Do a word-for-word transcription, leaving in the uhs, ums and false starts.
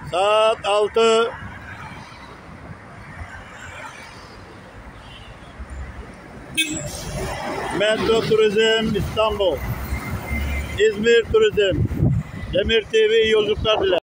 Saat altı. Metro Turizm İstanbul. İzmir Turizm. Demir T V iyi yolculuklar diler.